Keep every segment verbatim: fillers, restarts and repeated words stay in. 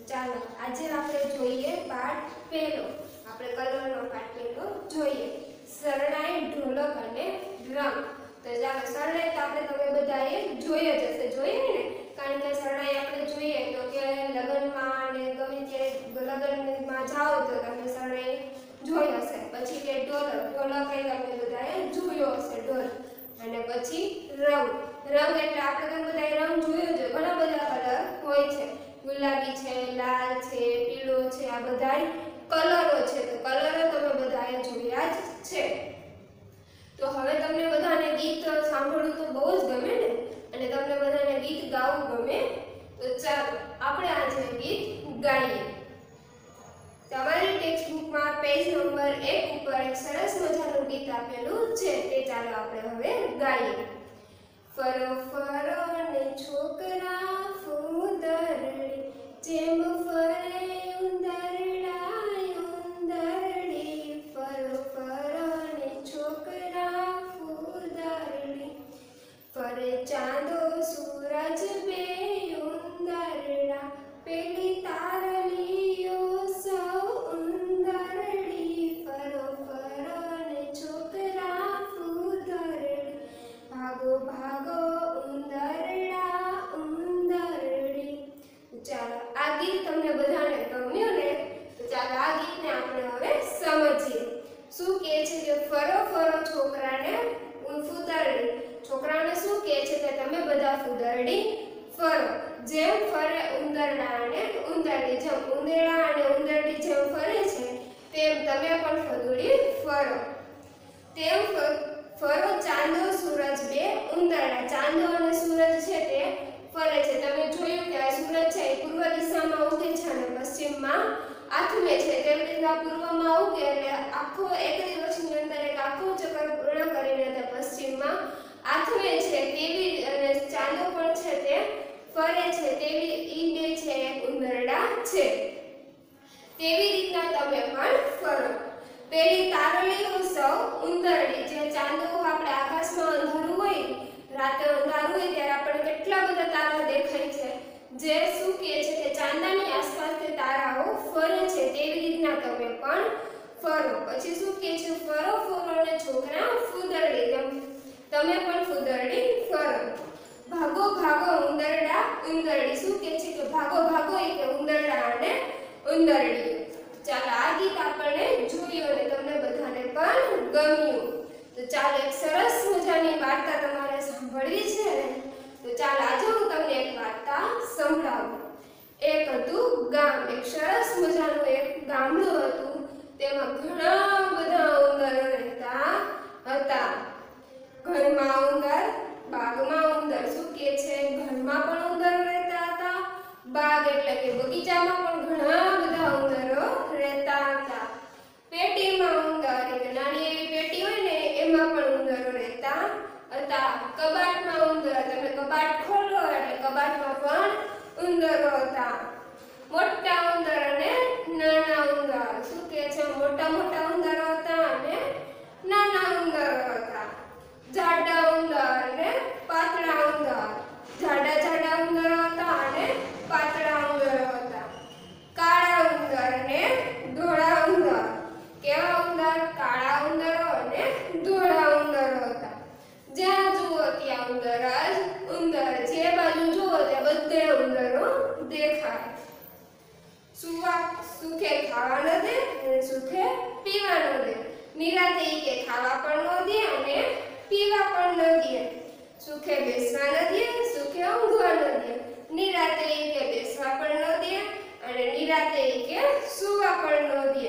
ચાલો આજે આપણે જોઈએ પાઠ પહેલો. આપણે કલરનો પાઠ પહેલો જોઈએ. શરણાઈ, ઢોલક અને ડ્રમ. તો ચાલો શરણાઈ તો આપણે તમે બધાએ જોઈ જ હશે, જોઈએ ને? કારણ કે શરણાઈ આપણે જોઈએ તો કે લગ્નમાં અને ગમે ત્યારે લગ્નમાં જાઓ તો તમે શરણાઈ જોઈ હશે. પછી કે ઢોલક, ઢોલક એ તમે બધાએ જોયો હશે ઢોલ. અને પછી રંગ, રંગ એટલે આપણે તમે બધાએ રંગ જોયો છે. ઘણા બધા કલર હોય છે, ગુલાબી છે, લાલ છે, પીળો છે, આ બધા કલરો છે. તો કલરો તમે બધાએ જોયા જ છે. તો હવે તમને બધાને ગીત સાંભળવું તો બહુ જ ગમે ને, અને તમને બધાને ગીત ગાવું ગમે. તો ચાલો આપણે આજે ગીત ગાઈએ. તમારી ટેક્સ્ટ બુકમાં પેજ નંબર એક ઉપર એક સરસ મજાનું ગીત આપેલું છે, તે ચાલો આપણે હવે ગાઈએ. ફરો ફરો ને છોકરા ફૂદરડી, જેમ ફરે ઉંદરડા ઉંદરડી. ફરો ફરો ને છોકરા ફૂદરડી, ફરે ચાંદો સૂરજ બે ઉંદરડા. પેલી તારલીઓ સૌ ઉંદરડી. ફરો ફરો ને છોકરા ફૂદરડી, ભાગો ભાગો ઉંદરડા ઉંદરડી. ચાલો આ ગીત તમને બધાને ગમ્યું ને? તો ચાલો આ ગીતને આપણે હવે સમજીએ. શું કહે છે કે ફરો ફરો છોકરાને ફૂદરડી. છોકરાને શું કહે છે કે તમે બધા ફૂદરડી ફરો. જેમ ફરે ઉંદરડા અને ઉંદરડી, જેમ ઉંદરડા અને ઉંદરડી જેમ ફરે છે તેમ તમે પણ ફૂદરડી ફરો. તેમ ફરો ચાંદો સૂરજ બે ઉંદરડા. ચાંદો અને સૂરજ છે તે ફરે છે. તમે જોયું કે આ સૂરજ છે એ પૂર્વ દિશામાં ઉગે છે અને પશ્ચિમમાં આથમે છે. તેવી રીતના પૂર્વમાં ઉગે એટલે આખો એક દિવસની અંદર એક આખો ચક્કર પૂર્ણ કરીને તે પશ્ચિમમાં આથમે છે. તેવી અને ચાંદો પણ છે તે ફરે છે. તેવી ઈ બે છે એક ઉંદરડા છે. તેવી રીતના તમે પણ ફરો. પેલી તારલીઓ સૌ ઉંદરડી. જે ચાંદો આપણે આકાશમાં અંધારું હોય, રાતે અંધારું હોય ત્યારે આપણને કેટલા બધા તારા દેખાય છે. જે શું કહે છે કે ચાંદાની આસપાસ તે તારાઓ ફરે છે. તેવી રીતના તમે પણ ફરો. પછી શું કહે છે? ફરો ફરો ને છોકરા ફૂદરડી, તેમ તમે પણ ફૂદરડી ફરો. ભાગો ભાગો ઉંદરડા ઉંદરડી. શું કહે છે કે ભાગો ભાગો એટલે ઉંદરડા અને ઉંદરડી. ચાલો આ ગીત આપણને જોયું અને તમને બધાને પણ ગમ્યું. તો ચાલો એક સરસ મજાની વાર્તા તમારે સાંભળવી છે ને? તો ચાલો આજે હું તમને એક વાર્તા સંભળાવું. એક હતું ગામ. એક સરસ મજાનું એક ગામડું હતું. તેમાં ઘણા બધા ઉંદરો રહેતા હતા. ઘરમાં ઉંદર, બાગમાં ઉંદર. શું કહે છે? ઘરમાં પણ ઉંદરો રહેતા હતા, બાગ એટલે કે બગીચામાં પણ ઘણા બધા ઉંદરો રહેતા હતા. પેટીમાં ઉંદર, એટલે નાની એવી પેટી હોય ને એમાં પણ ઉંદરો રહેતા હતા. કબાટમાં ઉંદર, તમે કબાટ ખોલો એટલે કબાટમાં પણ ઉંદરો હતા. મોટા ઉંદર અને નાના ઉંદર. શું કહે છે? મોટા મોટા ઉંદરો હતા અને નાના ઉંદરો હતા. જાડા ઉંદર અને પાતળા ઉંદર. જાડા જાડા ઉંદરો હતા અને પાતળા ઉંદરો હતા. કાળા ઉંદર અને ધોળા ઉંદર. કેવા ઉંદર? કાળા ઉંદરો અને ધોળા ઉંદરો હતા. જ્યાં જુઓ ત્યાં ઉંદર જ ઉંદર. જે બાજુ જુઓ ત્યાં બધે ઉંદરો દેખાય. સુવા સુખે ખાવા ન દે અને સુખે પીવા ન દે. નિરાતે કે ખાવા પણ ન દે અને પીવા પણ ન દે. સુખે બેસવા ન દે, સુખે ઊંઘવા ન દે. નિરાતે કે બેસવા પણ ન દે અને નિરાતે કે સૂવા પણ ન દે.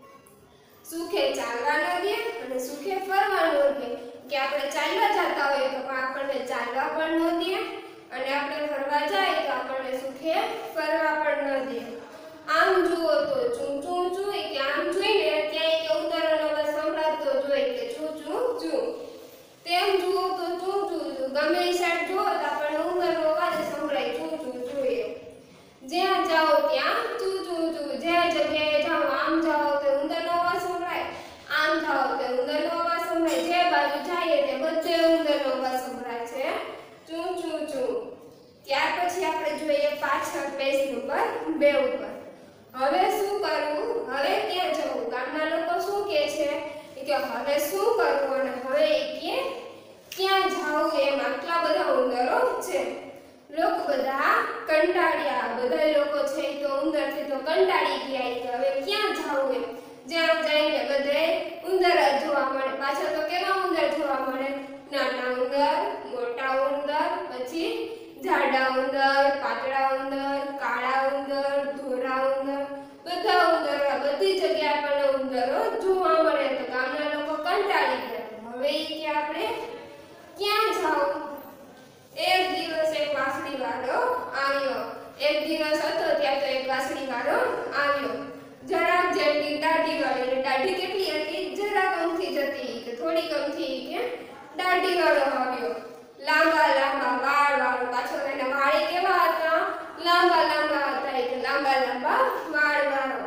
સુખે ચાલવા ન દે અને સુખે ફરવા ન દે. કે આપણે ચાલવા જતા હોઈએ તો આપણને ચાલવા પણ ન દે અને આપણે ફરવા જાય તો આપણને સુખે ફરવા પણ ન દે. આમ જુઓ તો ચૂં ચૂં ચૂં, કે આમ જોઈને ક્યાંય કે ઉંદરનો અવાજ સંભળાતો જોઈ કે ચૂં ચૂં ચૂં. તેમ જુઓ તો ચૂં ચૂં ચૂં. ગમે એ સાઈડ જુઓ તો આપણને ઉંદરનો અવાજ સંભળાય ચૂં ચૂં ચૂં એમ. જ્યાં જાઓ ત્યાં ચૂં ચૂં ચૂં. જે જગ્યાએ જાઓ, આમ જાઓ તો ઉંદરનો અવાજ સંભળાય, આમ જાઓ તો ઉંદરનો અવાજ સંભળાય. જે બાજુ જઈએ તે બધે ઉંદરનો અવાજ સંભળાય છે ચૂં ચૂં ચૂં. ત્યાર પછી આપણે જોઈએ પાછળ પેજ નંબર બે ઉપર. હવે શું કરવું, હવે ક્યાં જવું? ગામના લોકો શું કહે છે કે હવે શું કરવું અને હવે એ કે ક્યાં જાવું? એમ આટલા બધા ઉંદરો છે. લોકો બધા કંટાળ્યા. બધા લોકો છે તો ઉંદરથી તો કંટાળી ગયા કે હવે ક્યાં જાવું? એમ જ્યાં જઈને બધે ઉંદર જ જોવા મળે. પાછળ તો કેવા ઉંદર જોવા મળે? નાના ઉંદર, મોટા ઉંદર, પછી જાડા ઉંદર, પાતળા ઉંદર, કાળા ઉંદર, ધોળા ઉંદર, બધા ઉંદર, બધી જગ્યાએ આપણને ઉંદરો જોવા મળે. તો ગામના લોકો કંટાળી ગયા. હવે કે આપણે ક્યાં જાવ? એક દિવસ એક વાંસળી વાળો આવ્યો. એક દિવસ હતો ત્યાં તો એક વાંસળી વાળો આવ્યો. જરાક જેટલી દાઢી વાળી. એટલે દાઢી કેટલી હતી? જરાક અમથી જ હતી કે થોડીક અમથી કે દાઢી વાળો આવ્યો. લાંબા લાંબા વાળ વાળો. પાછો એના વાળ કેવા હતા? લાંબા લાંબા હતા. એટલે લાંબા લાંબા વાળ વાળો.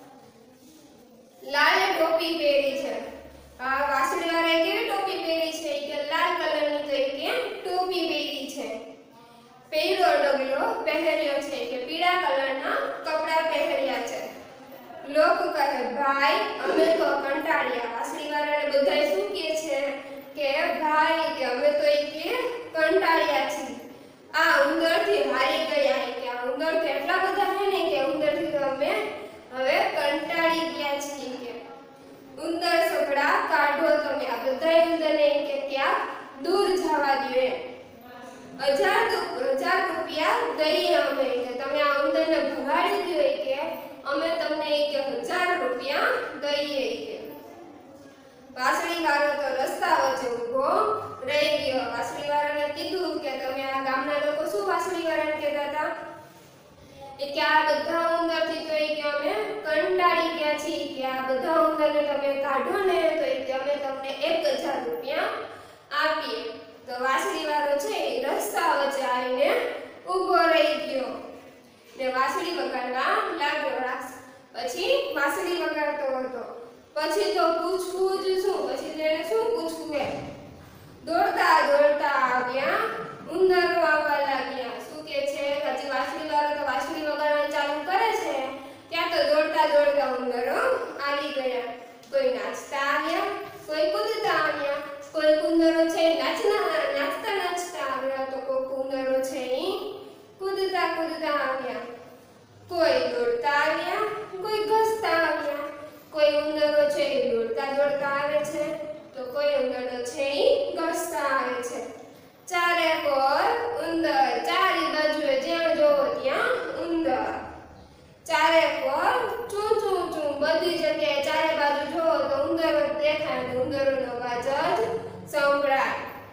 લાલ ટોપી પહેરી છે. આ વાંસળી વાળાએ કેવી ટોપી પહેરી છે? કે લાલ કલરની તો કે ટોપી પહેરી છે. પીળો ડગલો પહેર્યો છે કે પીળા કલરના કપડા પહેર્યા છે. લોક કહે ભાઈ અમે તો કંટાળ્યા. વાંસળી વાળાને બધાય શું કહે છે કે ભાઈ કે અમે તો એ કે કંટાળ્યા છીએ. આ ઉંદરથી હારી ગયા. કે આ ઉંદર તો એટલા બધા છે ને કે ઉંદરથી તો અમે હવે કંટાળી ગયા છીએ. કે ઉંદર સગડા કાઢો તમે. આ બધા ઉંદરને કે ક્યાં દૂર જવા દો. હજાર હજાર રૂપિયા દઈએ અમે કે તમે આ ઉંદરને ભગાડી દો. કે અમે તમને કે હજાર રૂપિયા દઈએ. કે વાંસળી વાળો તો રસ્તા વચ્ચે ઊભો રહી ગયો. વાંસળી વાળાને કીધું કે તમે આ ગામના લોકો શું વાંસળી વાળાને કહેતા હતા કે આ બધા ઉંદરથી તો કે અમે કંટાળી ગયા છીએ. કે આ બધા ઉંદરને તમે કાઢો ને તો કે અમે તમને એક હજાર રૂપિયા આપીએ. તો વાંસળી વાળો છે રસ્તા વચ્ચે આવીને ઊભો રહી ગયો ને વાંસળી વગાડવા લાગ્યો. પછી વાંસળી વગાડતો હતો. પછી તો પૂછવું જ શું? પછી તેને શું પૂછવું? એ દોડતા દોડતા આવ્યા ઉંદરો આવવા લાગ્યા. શું કે છે? હજી વાંસળી વાળો તો વાંસળી વગાડવાનું ચાલુ કરે છે ત્યાં તો દોડતા દોડતા ઉંદરો આવી ગયા. કોઈ નાચતા આવ્યા, કોઈ કૂદતા આવ્યા. કોઈ ઉંદરો છે નાચના નાચતા નાચતા આવ્યા. તો કોઈ ઉંદરો છે કૂદતા કૂદતા આવ્યા. કોઈ દોડતા આવ્યા, કોઈ ઘસતા આવ્યા. કોઈ ઉંદરો છે દોડતા દોડતા આવે છે તો કોઈ ઉંદરો છે ઘસતા આવે છે. ચારે કોર ઉંદર. ચારે બાજુએ જ્યાં જોવો ત્યાં ઉંદર. ચારે કોર ચૂં ચૂં ચૂં. બધી જગ્યાએ ચારે બાજુ જોવો તો ઉંદરો દેખાય ને ઉંદરોનો અવાજ જ સંભળાય.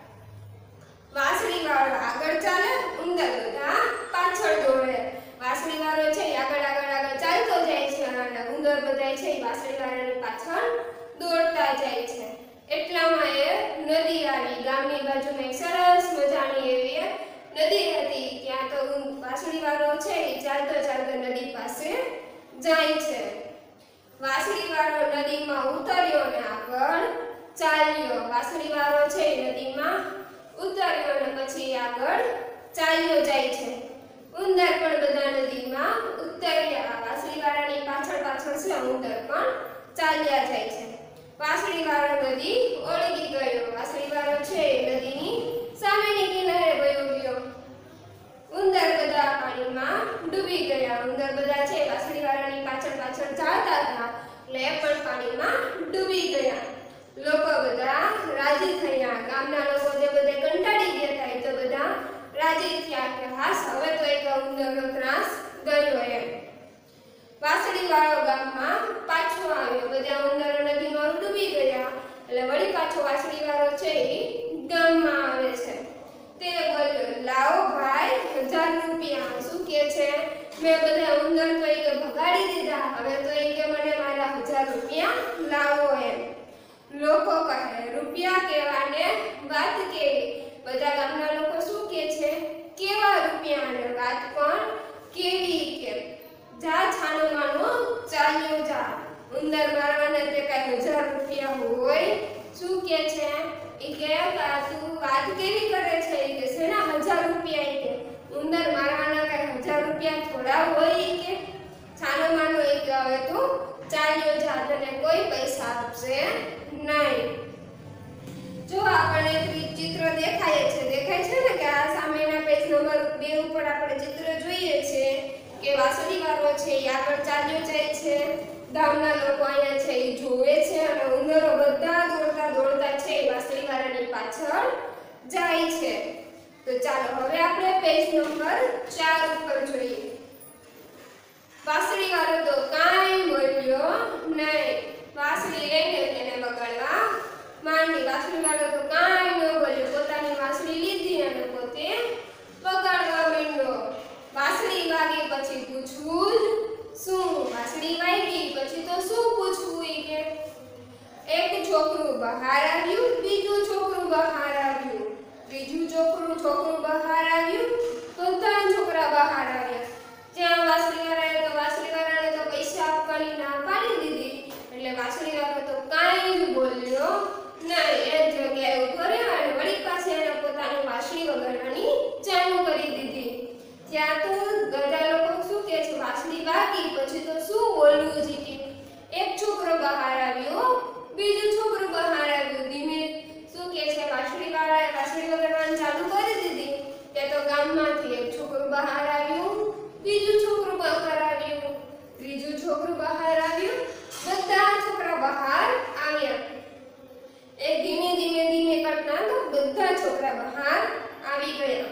વાંસળી વાળો આગળ ચાલે, ઉંદર બધા પાછળ દોડે. વાંસળી વાળો છે આગળ આગળ આગળ ચાલતો જાય છે અને ઉંદર બધા છે વાંસળી વાળાની પાછળ દોડતા જાય છે. એટલામાં એ નદી આવી. ગામની બાજુમાં એક સરસ મજાની એવી નદી હતી. ત્યાં તો વાંસળી વાળો છે એ ચાલતો ચાલતો નદી પાસે જાય છે. વાંસળી વાળો નદીમાં ઉતર્યો ને આગળ ચાલ્યો. વાંસળી વાળો છે નદીમાં ઉતર્યો અને પછી આગળ ચાલ્યો જાય છે. ઉંદર પણ બધા નદીમાં ઉતર્યા. વાંસળી વાળાની પાછળ પાછળ છે ઉંદર પણ ચાલ્યા જાય છે. વાંસળી વાળો નદી ઓળંગી ગયો. વાંસળી વાળો છે નદીની સામેની કિનારે વયો ગયો. ઉંદર બધા પાણીમાં ડૂબી ગયા. ઉંદર બધા છે વાંસળી વાળાની પાછળ પાછળ ચાલતા હતા એટલે એ પણ પાણીમાં ડૂબી ગયા. લોકો બધા રાજી થયા. ગામના લોકો જે બધા કંટાળી ગયા હતા એ તો બધા રાજી થયા કે હાસ હવે તો એક ઉંદરનો ત્રાસ ગયો. એમ વાંસળી વાળો ગામમાં પાછો આવ્યો. બધા ઉંદરો નદીમાં ડૂબી ગયા એટલે વળી પાછો વાંસળી વાળો છે એ ગામમાં આવે છે. તે બોલ્યો લાવો ભાઈ હજાર રૂપિયા. શું કે છે? મેં બધા ઉંદર તો એ ભગાડી દીધા. હવે તો એ કે મને મારા હજાર રૂપિયા લાવો. એમ લોકો કહે રૂપિયા કેવા ને વાત કેવી. બધા ગામના લોકો શું કે છે? કેવા રૂપિયા ને વાત પણ કેવી. કે જા છાનો માનો ચાલ્યો જા. ઉંદર મારવાના તે કઈ હજાર રૂપિયા હોય? શું કે છે? એ કે તું વાત કેવી કરે છે? એ કે શેના હજાર રૂપિયા? એ કે ઉંદર મારવાના કઈ થોડા હોય કે છાનો માનો એક હવે તો ચાલ્યો જા, તને કોઈ પૈસા આપશે નહીં. જો આપણને ચિત્ર દેખાય છે દેખાય છે ને કે આ સામેના પેજ નંબર બે ઉપર આપણે ચિત્ર જોઈએ છે કે વાસળીવાળો છે એ આગળ ચાલ્યો જાય છે, ગામના લોકો અહીંયા છે એ જોવે છે અને ઉંદરો બધા દોડતા દોડતા છે એ વાસળીવાળાની પાછળ જાય છે. તો ચાલો હવે આપણે પેજ નંબર ચાર ઉપર જોઈએ. વાસળીવાળો તો કાંઈ બોલ્યો નહીં. વાસળી લઈને તેને વગાડવા માંડી. વાસળીવાળો તો કાંઈ ન બોલ્યો, પોતાની વાસળી લીધી અને પોતે વગાડવા માંડ્યો. વાસળી વાગી પછી પૂછવું જ શું? વાસળી વાગી પછી તો શું પૂછવું? ઈ કે એક છોકરું બહાર આવ્યું, બીજું છોકરું બહાર આવ્યું, ત્રીજું છોકરું છોકરું બહાર આવ્યું, તો ત્રણ છોકરા બહાર આવ્યા. જ્યાં વાસળીવાળાએ તો વાસળીવાળાને તો પૈસા આપવાની ના પાડી દીધી, એટલે વાસળીવાળો તો કાંઈ જ બોલ્યો નહીં. એ જગ્યાએ ઊભો રહ્યો અને વળી પાસે એને પોતાની વાસળી વગાડવાની ચાલુ કરી દીધી. ત્યાં તો બધા લોકો શું કહે છે, વાસળી વાગી પછી તો શું બોલવું છે કે એક છોકરો બહાર આવ્યો, બીજું છોકરું બહાર આવ્યું. ધીમે શું કહે છે, વાસળીવાળાએ વાસળી વગાડવાની ચાલુ કરી દીધી. ત્યાં તો ગામમાંથી એક છોકરું બહાર આવ્યું, બીજું છોકરું બહાર આવ્યું, ત્રીજું છોકરું બહાર આવ્યું, બધા છોકરા બહાર આવ્યા. એ ધીમે ધીમે ધીમે કરતા તો બધા છોકરા બહાર આવી ગયા.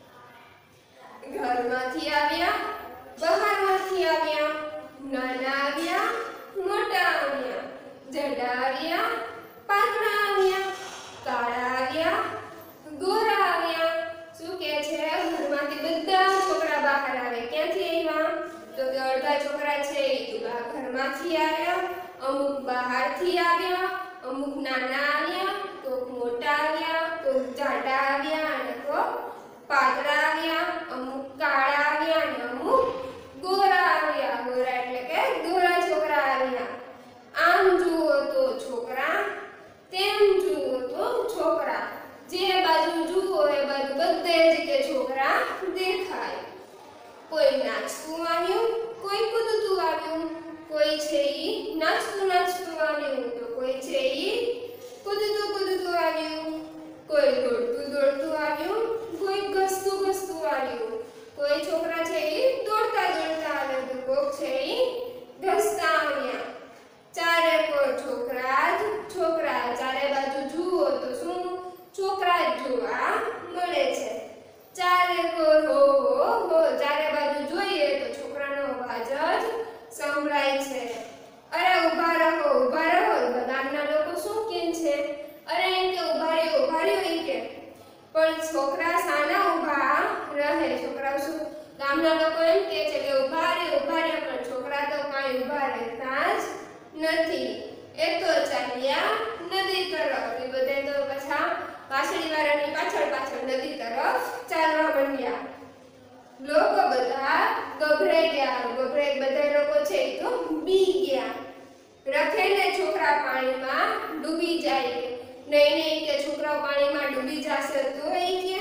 ઘરમાંથી આવ્યા, બહારમાંથી આવ્યા, નાના આવ્યા, મોટા આવ્યા, જાડા આવ્યા, પાતળા આવ્યા, કાળા આવ્યા, ગોરા આવ્યા. શું કહે છે, ઘરમાંથી બધા છોકરા બહાર આવે. ક્યાંથી આવ્યા? તો કે અડધા છોકરા છે એ ઘરમાંથી આવ્યા, અમુક બહારથી આવ્યા, અમુક નાના આવ્યા, તો મોટા આવ્યા, તો જાડા આવ્યા અને તો પાતળા આવ્યા, અમુક કાળા આવ્યા અને અમુક ગોરા આવ્યા. ગોરા એટલે કે ગોરા છોકરા આવ્યા. આમ જુઓ તો છોકરા, તેમ જુઓ તો છોકરા. જે બાજુ જુઓ એ બાજુ બધે જ કે છોકરા દેખાય. કોઈ નાચતું આવ્યું, કોઈ કૂદતું આવ્યું, કોઈ છે ઈ નાચતું નાચતું આવ્યું, તો કોઈ છે ઈ કૂદતું કૂદતું આવ્યું, કોઈ દોડતું દોડતું આવ્યું, કોઈ ઘસતું ઘસતું આવ્યું, કોઈ છોકરા છે ઈ દોડતા દોડતા આવ્યા, તો કોક છે ઈ ઘસતા આવ્યા. ચારે કોર છોકરા જ છોકરા. ચારે બાજુ જુઓ તો શું છોકરા જ જોવા મળે છે. ચારે કોર હો હો હો. ચારે બાજુ જોઈએ તો છોકરાનો અવાજ જ સંભળાય છે. અરે ઊભા રહો ઊભા રહો. ગામના લોકો શું કહે છે? અરે એમ કે ઊભા રહ્યો ઊભા રહ્યો એમ કે. પણ છોકરા સાના ઊભા રહે? છોકરાઓ શું ગામના લોકો એમ કહે છે કે ઊભા રહ્યો ઊભા રહ્યો, પણ છોકરા તો કાંઈ ઊભા રહેતા જ નથી. એ તો ચાલ્યા નદી તરફ. એ બધે તો પાછા વાસળીવાળાની પાછળ પાછળ નદી તરફ ચાલવા માંડ્યા. લોકો બધા ગભરાઈ ગયા. ગભરાઈ બધા લોકો છે એ તો બી ગયા. રખેને છોકરા પાણીમાં ડૂબી જાય. નહીં નહીં કે છોકરાઓ પાણીમાં ડૂબી જશે તો એ કે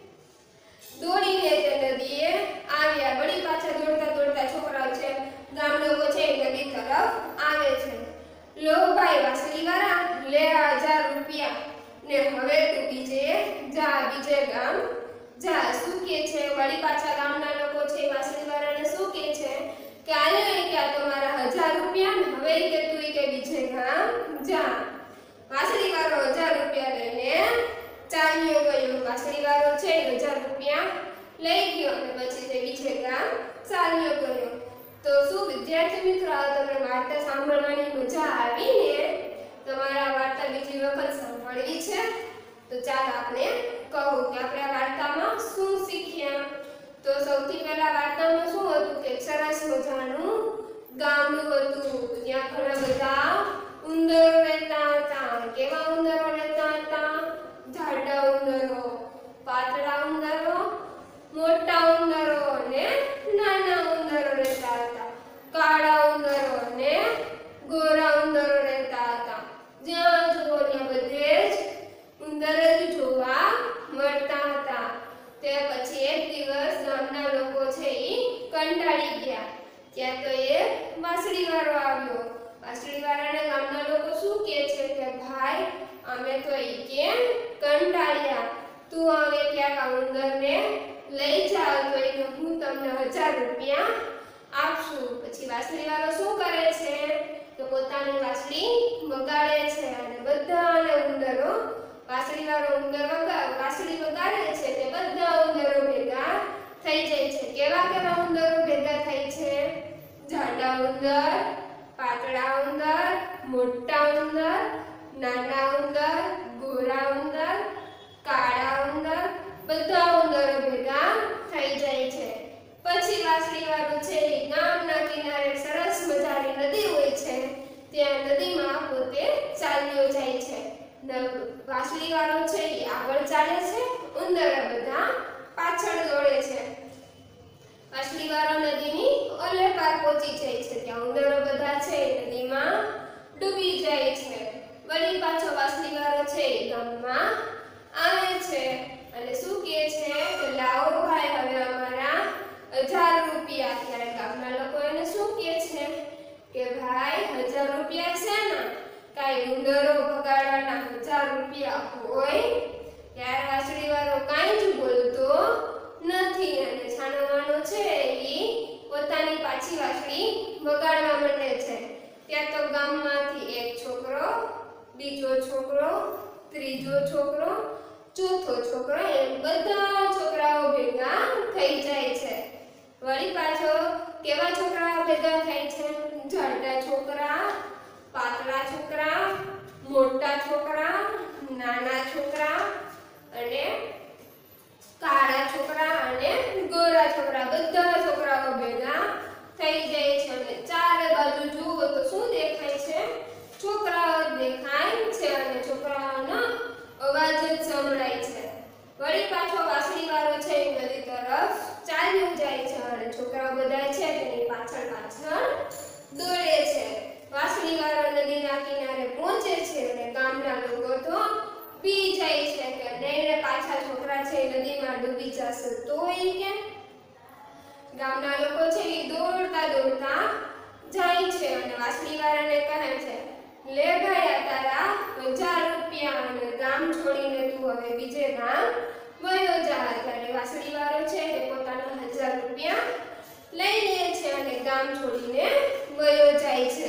દોડીને તે નદીએ આવ્યા. વળી પાછા દોડતા દોડતા છોકરાઓ છે ગામ લોકો છે એ નદી તરફ આવે છે. લો ભાઈ વાસળીવાળા, લે આ હજાર રૂપિયા ને હવે તું બીજે જા, બીજે ગામ જા. શું કે છે વળી પાછા ગામના લોકો છે વાસળીવાળાને શું કે છે કે આલે કે આ તમારા હજાર રૂપિયા ને હવે કે તું કે બીજે ગામ જા. વાસળીવાળો હજાર રૂપિયા લઈને ચાલ્યો ગયો. વાસળીવાળો છે હજાર રૂપિયા લઈ ગયો અને પછી તે બીજે ગામ ચાલ્યો ગયો. તો શું વિદ્યાર્થી મિત્રો, તમને વાર્તા સાંભળવાની મજા આવી ને? તમારા વાર્તા બીજી વખત સાંભળવી છે તો ચાલો આપણે કહો કે આપણે આ વાર્તામાં શું શીખ્યા. તો સૌથી પહેલા વાર્તામાં શું હતું કે સરસ મજાનું ગામડું હતું. ત્યાં ઘણા બધા ઉંદરો રહેતા હતા. કેવા ઉંદરો રહેતા હતા? જાડા ઉંદરો, પાતળા ઉંદરો, મોટા ઉંદરો અને નાના ઉંદરો રહેતા હતા. કાળા ઉંદરો અને ગોરા ઉંદરો રહેતા હતા. જ્યાં જુઓ ત્યાં બધે જ ઉંદર જ જોવા મળતા હતા. તે પછી એક દિવસ ગામના લોકો છે એ કંટાળી ગયા. ત્યાં તો એક વાંસળીવાળો આવ્યો. વાંસળીવાળાને ગામના લોકો શું કહે છે કે ભાઈ અમે તો ઈ કેમ કંટાળ્યા, તું હવે ક્યાંક આ ઉંદરને લઈ જાવ તો એને હું તમને હજાર રૂપિયા આપશું. પછી વાંસળીવાળો શું કરે છે તો પોતાની વાંસળી વગાડે છે અને બધાને ઉંદરો વાંસળીવાળો ઉંદર વગા વાંસળી વગાડે છે તે બધા ઉંદરો ભેગા થઈ જાય છે. કેવા કેવા ઉંદરો ભેગા થાય છે? જાડા ઉંદર, પાતળા ઉંદર, મોટા ઉંદર, નાના ઉંદર, ગોરા ઉંદર, કાળા ઉંદર, બધા ઉંદરો ભેગા થઈ જાય છે. પછી વાંસળીવાળો છે એ ગામના કિનારે સરસ મજાની નદી હોય છે, ત્યાં નદીમાં પોતે ચાલ્યો જાય છે. વાંસળીવાળો છે એ આગળ ચાલે છે, ઉંદરો બધા પાછળ દોડે છે. વાંસળીવાળો નદીની ઓલે પાર પહોંચી જાય છે, ત્યાં ઉંદરો બધા છે નદીમાં ડૂબી જાય છે. વળી પાછો વાંસળીવાળો છે એ ગામમાં આવે છે અને શું કહે છે કે લાવો ભાઈ હવે અમારા હજાર રૂપિયા. ત્યારે ગામના લોકો એને શું કહે છે કે ભાઈ હજાર રૂપિયા છે ને, કાંઈ ઉંદરો ભગાડવાના હજાર રૂપિયા હોય? ત્યારે વાંસળીવાળો કાંઈ જ બોલતો નથી અને છાનોમાનો છે એ પોતાની પાછી વાંસળી વગાડવા માંડે છે. ત્યાં તો ગામમાંથી એક છોકરો, બીજો છોકરો, ત્રીજો છોકરો, ચોથો છોકરો એમ બધા છોકરાઓ ભેગા થઈ જાય છે. વળી પાછો કેવા છોકરાઓ ભેગા થાય છે? જાડા છોકરા, પાતળા છોકરા, મોટા છોકરા, નાના છોકરા અને કાળા છોકરા અને ગોરા છોકરા, બધા છોકરાઓ ભેગા થઈ જાય છે અને ચારે બાજુ જુઓ તો શું દેખાય છે? છોકરાઓ દેખાય છે અને છોકરાઓનો અવાજ જ સંભળાય છે. વળી પાછો વાંસળીવાળો છે એ નદી તરફ ચાલ્યો જાય છે અને છોકરાઓ બધા છે તેની પાછળ પાછળ દોડે છે. વાંસળીવાળો નદીના કિનારે પહોંચે છે અને ગામના લોકો તો પી જાય છે કે નહીં પાછા છોકરા છે નદીમાં ડૂબી જશે તો એ કે ગામના લોકો છે એ દોડતા દોડતા જાય છે અને વાંસળીવાળાને કહે છે લે ભાઈ આ તારા હજાર રૂપિયા અને ગામ છોડીને તું હવે બીજે ગામ વયો જા. ત્યારે વાંસળીવાળો છે એ પોતાના હજાર રૂપિયા લઈ લે છે અને ગામ છોડીને વયો જાય છે.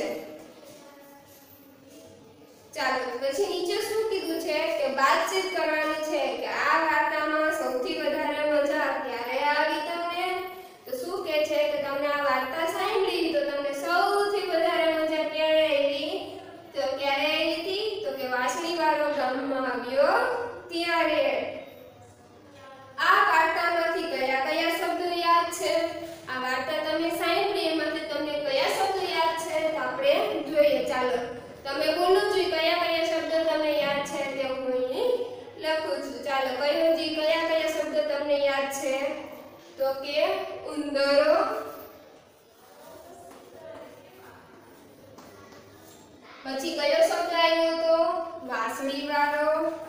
ચાલો પછી નીચે શું કીધું છે કે વાતચીત કરવાની છે કે આ વાર્તામાં સૌથી વધારે મજા ક્યારે આવી તમને? તો શું કહે છે કે તમને આ વાર્તા સાંભળી તો તમને સૌથી વધારે મજા ક્યારે આવી? તો ક્યારે આવી હતી? તો કે વાંસળીવાળો ગામમાં આવ્યો ત્યારે. આ વાર્તામાંથી કયા કયા શબ્દો યાદ છે? આ વાર્તા તમે સાંભળી એમાંથી તમને કયા શબ્દો યાદ છે તો આપણે જોઈએ. ચાલો તમે બોલો જોઈએ કયા કયા શબ્દો તમને યાદ છે તે હું અહીં લખું છું. ચાલો કયો જી કયા કયા શબ્દો તમને યાદ છે? તો કે ઉંદરો, પછી કયો શબ્દ આવ્યો તો? વાંસળીવાળો,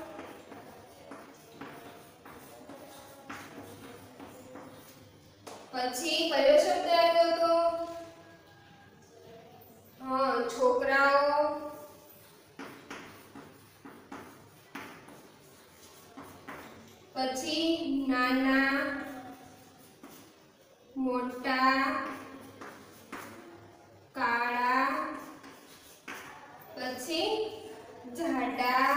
પછી કયો શબ્દ આવ્યો તો? હા છોકરાઓ, પછી નાના, મોટા, કાળા, પછી જાડા,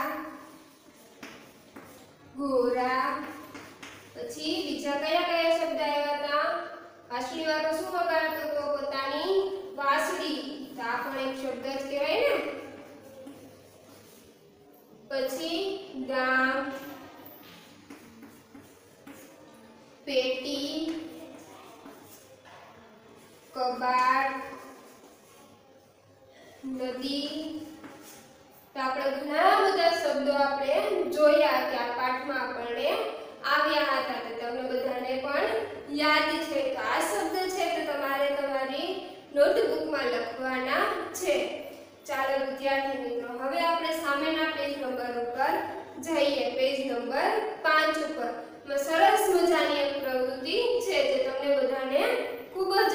ગોરા, પછી બીજા કયા કયા શબ્દ આવ્યા હતા? વાંસળીવાળો શું વગાડતો હતો? પોતાની વાંસળી. તો આ પણ એક શબ્દ જ કહેવાય ને. પછી ગામ, પેટી, કબાટ, નદી. તો આપણે ઘણા બધા શબ્દો આપણે જોયા કે આ પાઠમાં આપણને આવ્યા હતા. તો તમને બધાને પણ યાદ છે. તો આ શબ્દ છે તો તમારે તમારી નોટબુકમાં લખવાના છે. ચાલો વિદ્યાર્થી મિત્રો હવે આપણે સામેના પેજ નંબર ઉપર જઈએ. પેજ નંબર પાંચ ઉપર સરસ મજાની એક પ્રવૃત્તિ છે જે તમને બધાને ખૂબ જ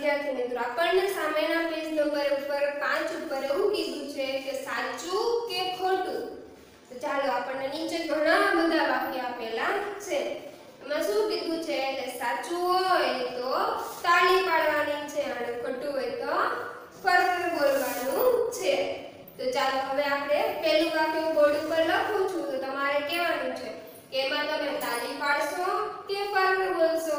વિદ્યાર્થી મિત્રો આપણને સામેના પેજ નંબર ઉપર પાંચ ઉપર એવું કીધું છે કે સાચું કે ખોટું. તો ચાલો આપણને નીચે ઘણા બધા વાક્ય આપેલા છે. એમાં શું કીધું છે કે સાચું હોય તો તાળી પાડવાની છે અને ખોટું હોય તો ફર્ર બોલવાનું છે. તો ચાલો હવે આપણે પહેલું વાક્ય બોર્ડ ઉપર લખું છું તો તમારે કહેવાનું છે કે એમાં તમે તાળી પાડશો કે ફર્ર બોલશો.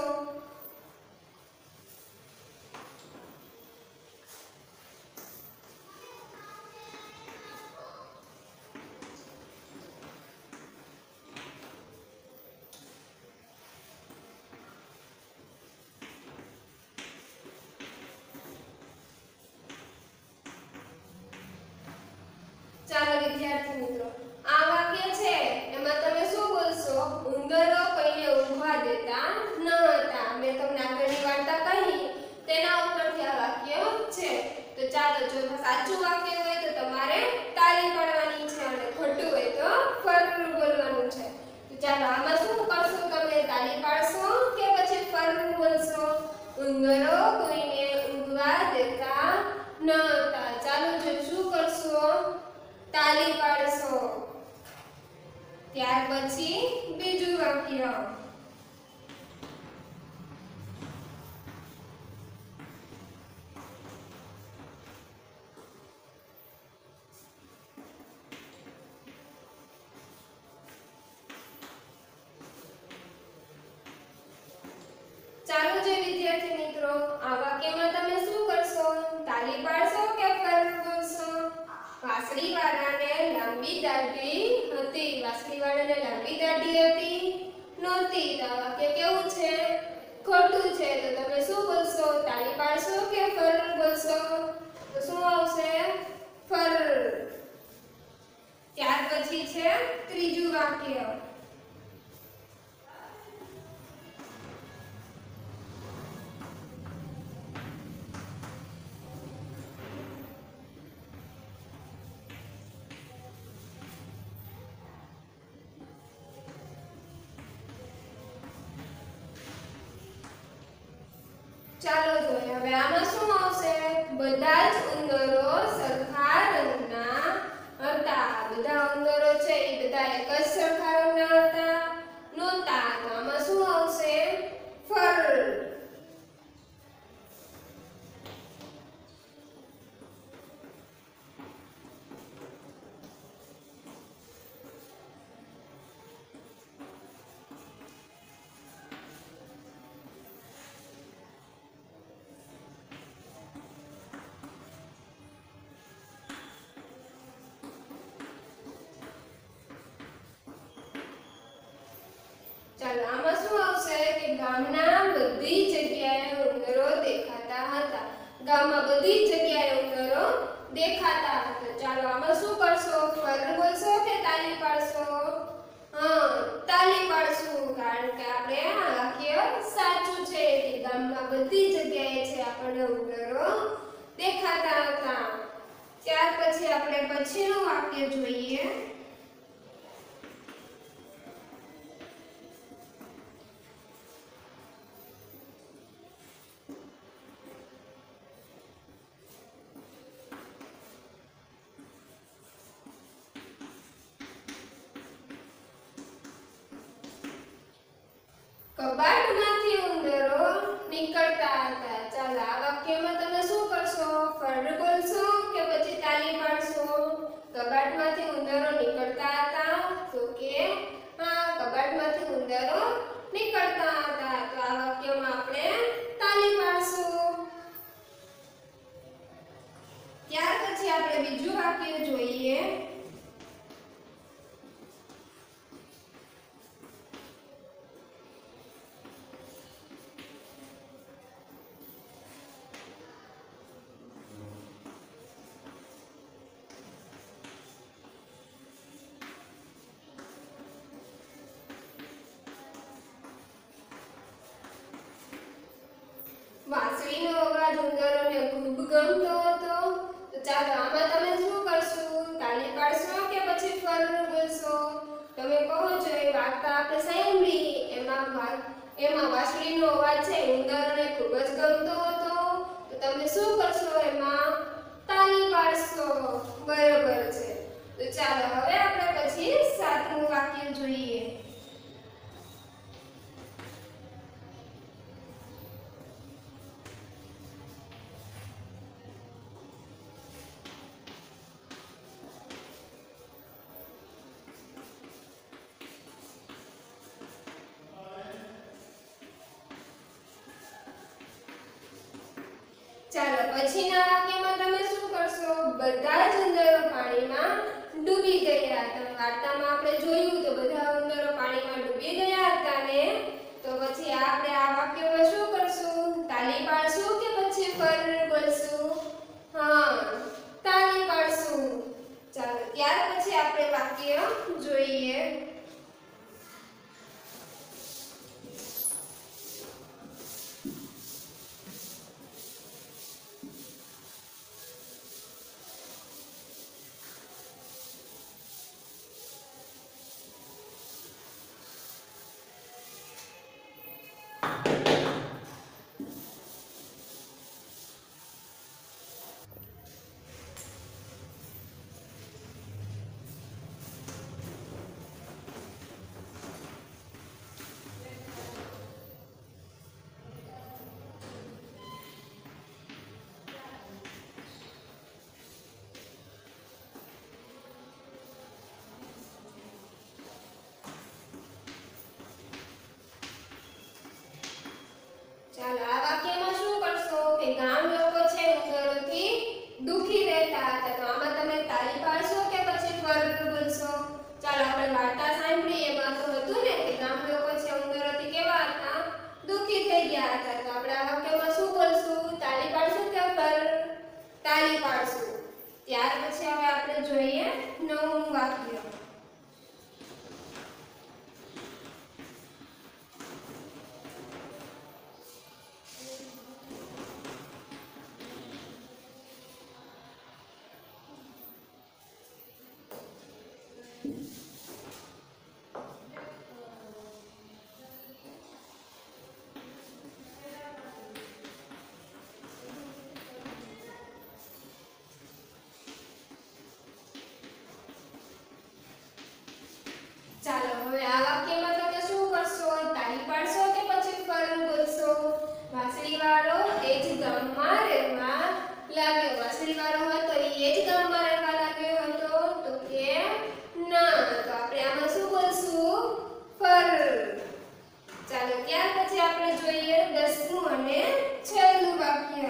ચાલો વિદ્યાર્થી મિત્રો આ વાક્ય છે એમાં તમે શું બોલશો? ઉંદરો કોઈને ઊંઘવા દેતા ન હતા. મેં તમને આગળની વાર્તા કહી તેના ઉપરથી આ વાક્ય છે. તો ચાલો જો સાચું વાક્ય હોય તો તમારે તાળી પાડવાની છે અને ખોટું હોય તો ફર્ર બોલવાનું છે. તો ચાલો આમાં શું કરશો? તમે તાળી પાડશો કે પછી ફર્ર બોલશો? ઉંદરો કોઈને ઊંઘવા દેતા ન હતા. ચાલો જો શું કરશો? તાળી પાડશો. ત્યાર પછી બીજું વાક્ય ચાલો જે વિદ્યાર્થી મિત્રો આ વાક્યમાં તમે શું કરશો? તાળી પાડશો કે ફર્ર બોલશો? વાંસળી વાળાને લાંબી દાઢી હતી. વાંસળી વાળાને લાંબી દાઢી હતી નહોતી. તો આ વાક્ય કેવું છે? ખોટું છે. તો તમે શું બોલશો? તાળી પાડશો કે ફર્ર બોલશો? તો શું આવશે? ફર્ર. ત્યાર પછી છે ત્રીજું વાક્ય ચાલો જોઈએ હવે આમાં શું આવશે? બધા જ ઉંદરો સરખા રંગના હતા. બધા ઉંદરો છે એ બધા એક જ સરખા રંગના હતા નહોતા. તો આમાં શું આવશે? ફર્ર. ચાલો આમાં શું આવશે કે ગામના બધી જગ્યાએ ઉંદરો દેખાતા હતા. ગામમાં બધી જગ્યાએ ઉંદરો દેખાતા હતા. ચાલો આમાં શું કરશો? ફર્ર બોલશો કે તાળી પાડશો? હા, તાળી પાડશું કારણ કે આપણે આ વાક્ય સાચું છે કે ગામમાં બધી જગ્યાએ છે આપણને ઉંદરો દેખાતા હતા. ત્યાર પછી આપણે પછીનું વાક્ય જોઈએ. કબાટમાંથી ઉંદરો નીકળતા હતા. ચાલો આ વાક્યમાં તમે શું કરશો? ફર્ર બોલશો કે પછી તાળી પાડશો? કબાટમાંથી ઉંદરો નીકળતા હતા તો કે હા, કબાટમાંથી ઉંદરો નીકળતા હતા. તો આ વાક્યમાં આપણે તાળી પાડશું. ત્યાર પછી આપણે બીજું વાક્ય જોઈએ. વાંસળીનો અવાજ ઉંદરોને ખૂબ ગમતો હતો. તો ચાલો આમાં તમે શું કરશો? તાળી પાડશો કે પછી ફર્ર બોલશો? તમે કહો છો એ વાર્તા આપણે સાંભળી એમાં એમાં વાંસળીનો અવાજ છે ઉંદરોને ખૂબ જ ગમતો હતો શું કરશો? એમાં તાલી પાડશો. બરાબર છે. તો ચાલો હવે આપણે પછી સાતમું વાક્ય જોઈએ. ચાલો પછીના વાક્યમાં તમે શું કરશો? બધા જ ઉંદરો પાણીમાં ડૂબી ગયા હતા. વાર્તામાં આપણે જોયું તો બધા ઉંદરો પાણીમાં ડૂબી ગયા હતા ને. તો પછી આપણે આ વાક્યમાં શું કરશું? તાલી પાડશું કે પછી ફર બોલશું? હા, તાલી પાડશું. ચાલો ત્યાર પછી આપણે વાક્ય જોઈએ. ચાલો આ વાક્યમાં શું કરશો કે ગામ લોકો છે ઉંદરોથી દુખી રહેતા હતા. તો આમાં તમે તાલી પાડશો કે પછી ફર બોલશો? ચાલો આપણે વાર્તા સાંભળી એમાં તો હતું ને કે ગામ લોકો છે ઉંદરોથી કેવા હતા? દુખી થઈ ગયા હતા. તો આપણે આ વાક્યમાં શું બોલશું? તાલી પાડશું કે ફર? તાલી પાડશું. ત્યાર પછી હવે આપણે જોઈએ નવમું વાક્ય. ચાલો હવે આ વાક્યમાં તમે શું કરશો? તાલી પાડશો કે પછી ફર બોલશો? વાંસળીવાળો એ જ ગામમાં રહેવા લાગ્યો. વાંસળીવાળો હતો એ જ ગામમાં રહેવા લાગ્યો હતો? તો કે ના. તો આપણે આમાં શું બોલશું? ફર. ચાલો ત્યાર પછી આપણે જોઈએ દસમું અને છેલ્લું વાક્ય.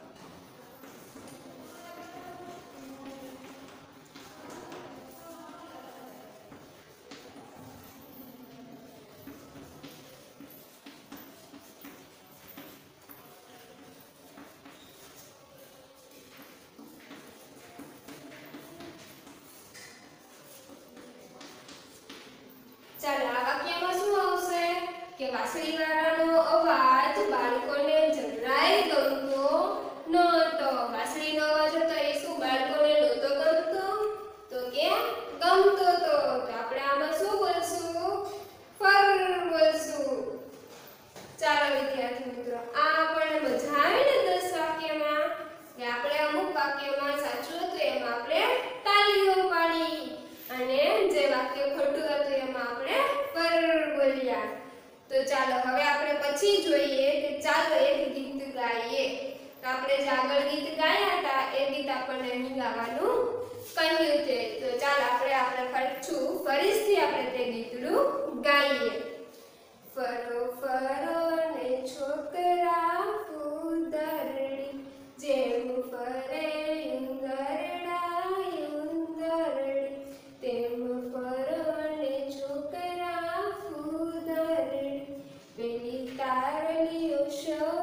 ચાલો આ વાક્યમાં શું આવશે કે વાંસળીવાળાનો અવાજ બાળકોને જરાય ગમતો નહોતો. વાંસળીનો અવાજ હતો એ શું બાળકોને નહોતો ગમતો? તો કે ગમતો તો. તો આપણે આમાં શું બોલશું? ફર બોલશું. ચાલો વિદ્યાર્થી મિત્રો, આ આપણને મજા આવી ને દસ વાક્યમાં કે આપણે અમુક વાક્યમાં સાચું હતું એમાં આપણે તાલીઓ પાડી અને જે વાક્ય ખોટું હતું એમાં આપણે ફર બોલ્યા. તો ચાલો હવે આપણે પછી જોઈએ કે ચાલો એક ગીત ગાઈએ. તો આપણે જે આગળ ગીત ગાયા હતા એ ગીત આપણને અહીં ગાવાનું કહ્યું છે. તો ચાલો આપણે આપણે પાછું ફરીથી આપણે તે ગીતનું ગાઈએ. ફરો ફરો ને છોકરા ઉંદરડી જેમ ફરે ઉંદરડા ઉંદરડી તેમ ફરો ને છોકરા ઉંદરડી પેલી તારલીઓ સૌ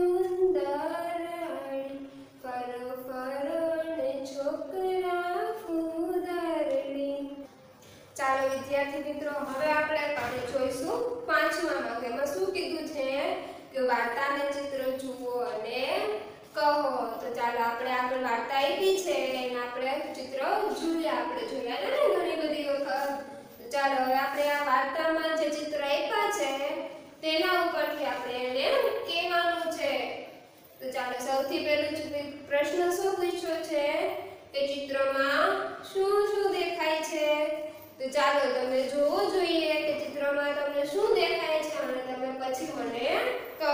ઉંદરડી ફરો ફરો ને છોકરા ઉંદરડી. ચાલો વિદ્યાર્થી મિત્રો, હવે આપણે આપણે જોઈશું પાંચમા વાક્યમાં શું કીધું છે કે વાર્તાને ચિત્ર જુઓ અને કહો. તો ચાલો આપણે આગળ વાર્તા આપી છે એને આપણે ચિત્ર જોયા આપણે જોયા ને ઘણી બધી વખત. તો ચાલો હવે આપણે આ વાર્તામાં જે ચિત્ર આપ્યા છે તેના ઉપરથી આપણે એને કહેવાનું છે. તો ચાલો સૌ સૌથી પહેલો પ્રશ્ન શું પૂછ્યો છે કે ચિત્રમાં શું શું દેખાય છે? તો ચાલો તમે જોવું જોઈએ કે ચિત્રમાં તમને શું દેખાય છે અને તમે પછી મને કહો.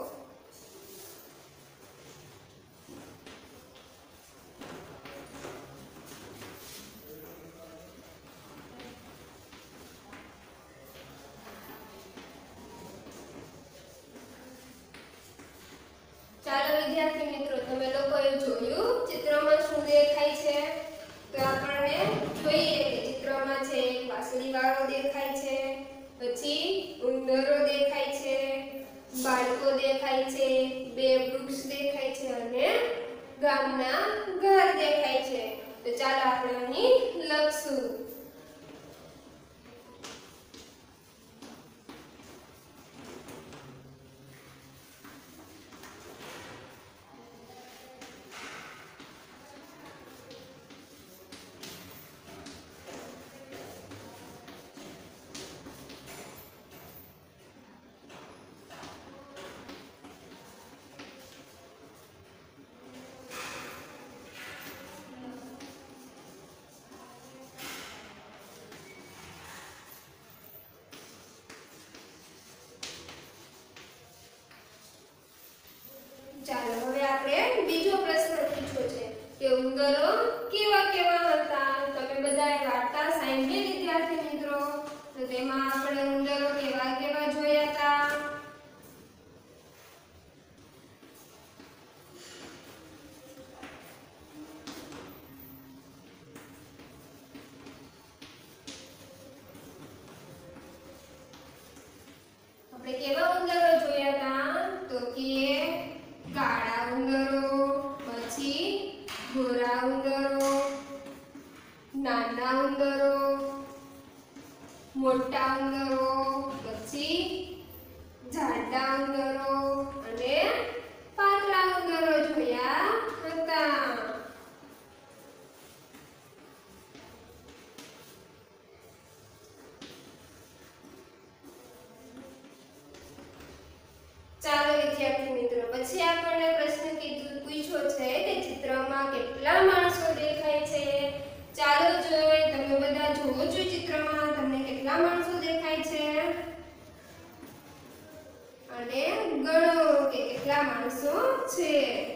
ચાલો વિદ્યાર્થી મિત્રો, તમે લોકોએ જોયું ચિત્રમાં શું દેખાય છે? તો આપણને જોઈએ કે ચિત્રમાં છે એક વાંસળી વાળો દેખાય છે, પછી ઉંદરો દેખાય છે, બાળકો દેખાય છે, બે વૃક્ષ દેખાય છે અને ગામના ઘર દેખાય છે. તો ચાલો આપણે અહીં લખશું. ચાલો હવે આપણે બીજો પ્રશ્ન પૂછ્યો છે કે ઉંદરો કેવા કેવા હતા? તમે બધાએ વાર્તા સાંભળી વિદ્યાર્થી મિત્રો? તો તેમાં આપણે ઉંદરો કેવા કેવા જોયા હતા? આપણે કેવા ઉંદરો જોયા હતા? તો કે કાળા ઉંદરો, પછી ગોરા ઉંદરો, નાના ઉંદરો, મોટા ઉંદરો, પછી જાડા ઉંદરો અને પાતળા ઉંદરો જોયા હતા. ચાલો વિદ્યાર્થી મિત્રો, પછી આપણને પ્રશ્ન કીધું પૂછ્યો છે કે ચિત્રમાં કેટલા માણસો દેખાય છે? ચાલો જોઈએ, તમે બધા જોવો છો ચિત્રમાં તમને કેટલા માણસો દેખાય છે અને ગણો કે કેટલા માણસો છે.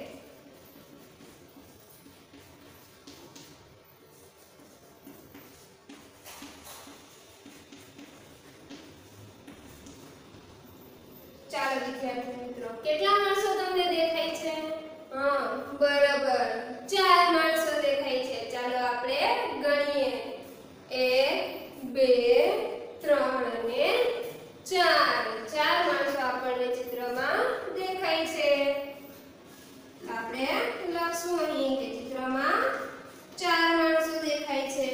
ચાલો વિદ્યાર્થી મિત્રો, કેટલા માણસો તમને દેખાય છે? હા બરાબર, ચાર માણસો દેખાય છે. ચાલો આપણે ગણીએ. એક, બે, ત્રણ અને ચાર. ચાર માણસો આપણને ચિત્રમાં દેખાય છે. આપણે લખશું અહીં કે ચિત્રમાં ચાર માણસો દેખાય છે.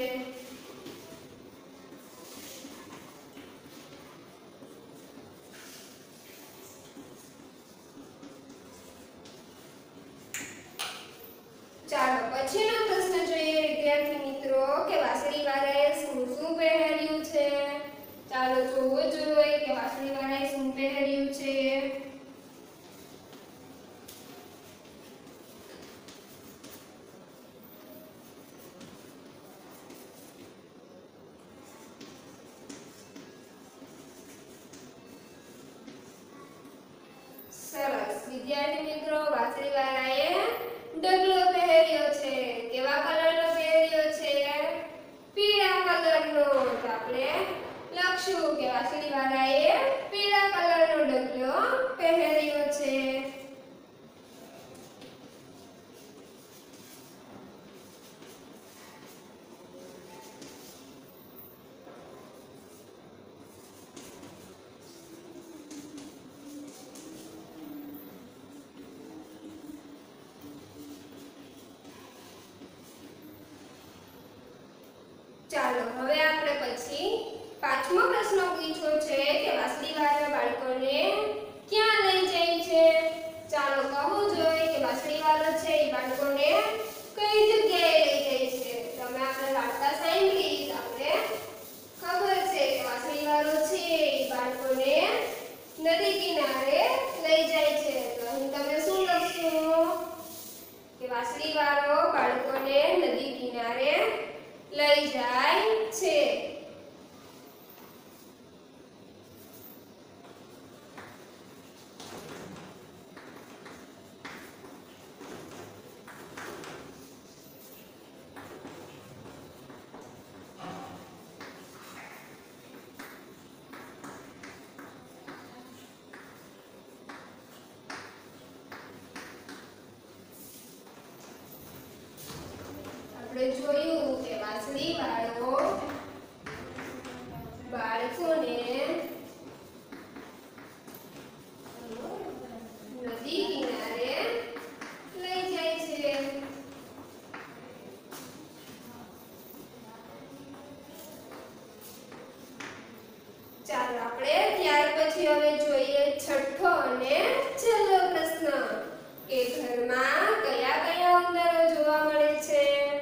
ચાલો પછીનો પ્રશ્ન જોઈએ વિદ્યાર્થી મિત્રો કે વાંસળી વાળાએ શું શું પહેર્યું છે? ચાલો જોવો જોઈએ કે વાંસળી વાળાએ શું પહેર્યું છે. સરસ વિદ્યાર્થી મિત્રો, વાંસળી વાળાએ ડગલો પહેર્યો છે. કેવા કલરનો પહેર્યો છે? પીળા કલરનો. તો આપણે લખશું કે વાંસળી વાળાએ પીળા કલરનો ડગલો પહેર્યો છે. ચાલો હવે આપણે પછી પાંચમો પ્રશ્ન પૂછ્યો છે કે વાંસળી વાળા બાળકોને ક્યાં લઈ જાય છે? ચાલો કહો જોઈએ કે વાંસળી વાળો છે એ બાળકોને કઈ જગ્યાએ લઈ જાય છે? તમે આપણે વાર્તા સાંભળી, આપણે ખબર છે કે વાંસળી વાળો છે એ બાળકોને નદી કિનારે લઈ જાય છે. તો અહીં તમે શું લખશો? કે વાંસળીવાળો બાળકોને નદી કિનારે લઈ જાય છે. આપણે જોયું કે વાંસળીવાળો બાળકોને નદી કિનારે લઈ જાય છે. ચાલો આપણે ત્યાર પછી હવે જોઈએ છઠ્ઠો અને છેલ્લો પ્રશ્ન કે ઘરમાં કયા કયા ઉંદરો જોવા મળે છે.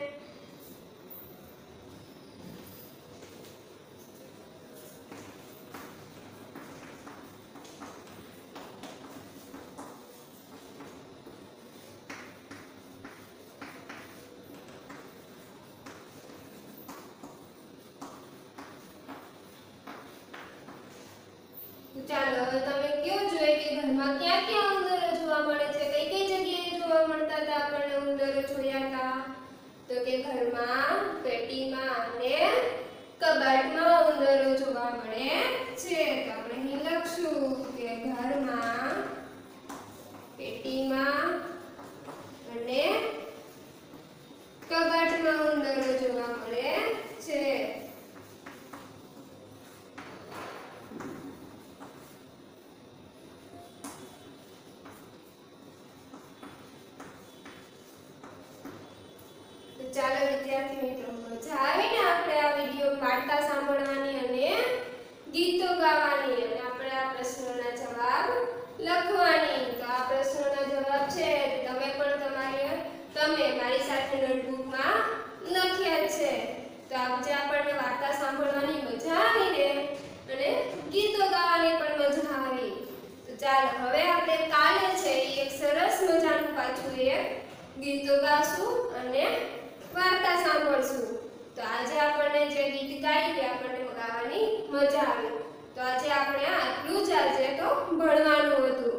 ચાલો હવે તમે કયો જોઈએ કે ઘરમાં ક્યાં ક્યાં ઉંદરો જોવા મળે છે. કઈ કઈ જગ્યાએ જોવા મળતા હતા આપણને ઉંદરો જોયા હતા? તો કે ઘરમાં, પેટીમાં અને કબાટમાં ઉંદરો જોવા મળે છે. તો આપણે અહીં લખશું કે ઘરમાં, પેટીમાં અને કબાટમાં ઉંદરો જોવા મળે છે. ચાલો વિદ્યાર્થી મિત્રો, મજા આવી ને આપણે આ વિડિયો વાર્તા સાંભળવાની અને ગીતો ગાવાની અને આપણે આ પ્રશ્નોના જવાબ લખવાની. તો આ પ્રશ્નોના જવાબ છે તમે પણ તમારી તમે મારી સાથે નોટબુકમાં લખ્યા છે. તો આજે આપણને વાર્તા સાંભળવાની મજા આવી ને અને ગીતો ગાવાની પણ મજા આવી. તો ચાલો હવે આપણે કાલે છે એક સરસ મજાનું પાછું એક ગીતો ગાશું અને વાર્તા સાંભળશું. તો આજે આપણને જે ગીત ગાઈ આપણને ગાવાની મજા આવી. તો આજે આપણે આટલું જ આજે તો ભણવાનું હતું.